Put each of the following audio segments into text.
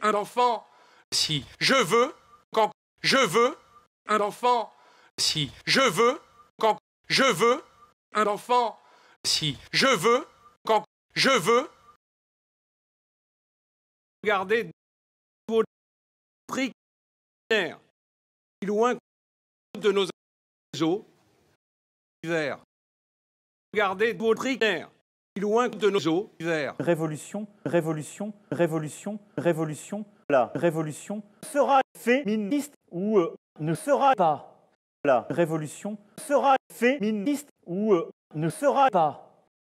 un enfant. Si je veux, quand je veux, un enfant. Si je veux, quand je veux, un enfant. Si je veux, quand je veux. Regardez vos prières, loin de nos eaux hiver. Regardez vos prières, loin de nos eaux hiver. Révolution, révolution, révolution, révolution. La révolution sera féministe ou ne sera pas. La révolution sera féministe ou ne sera pas.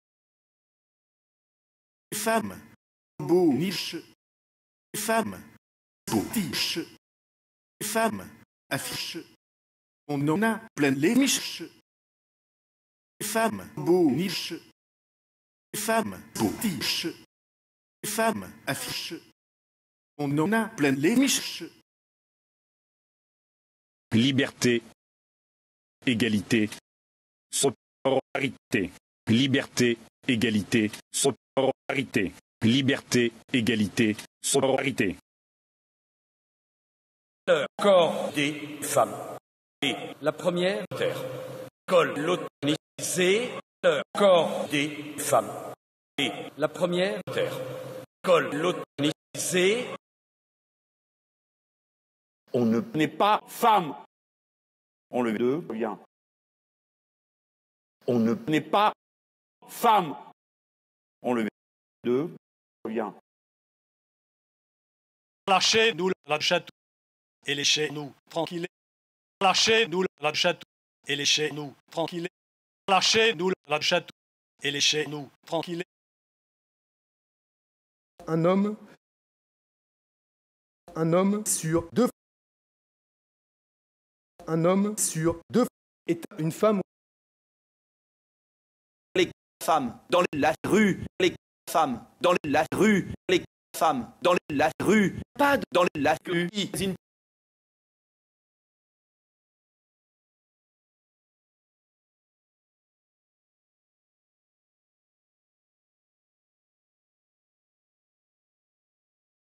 Femmes, beau niche, femmes, beau tiche, femmes, affiche, on en a plein les miches. Femmes, beau niche, femmes, beau tiche, femmes, affiche, on en a plein les miches. Liberté, égalité, sororité. Liberté, égalité, sororité. Liberté, égalité, sororité. Le corps des femmes. Et la première terre. Col l'autonisé, le corps des femmes. Et la première terre. Col l'autonisé. On n'est pas femme. On le devient. On n'est pas femme. On le devient. Lâchez-nous la chatou et laissez-nous tranquilles. Lâchez-nous la chatou et laissez-nous tranquilles. Lâchez-nous la chatou et laissez-nous tranquilles. Un homme sur deux. Un homme sur deux est une femme. Les femmes dans la rue, les femmes dans la rue, les femmes dans la rue, pas dans la rue.